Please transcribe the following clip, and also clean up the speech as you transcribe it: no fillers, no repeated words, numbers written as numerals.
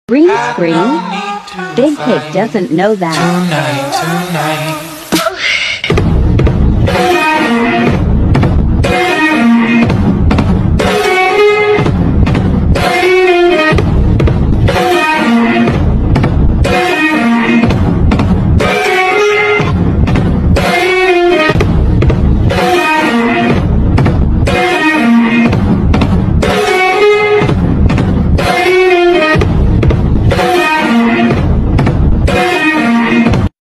Green screen? Big Cake doesn't know that. Tonight.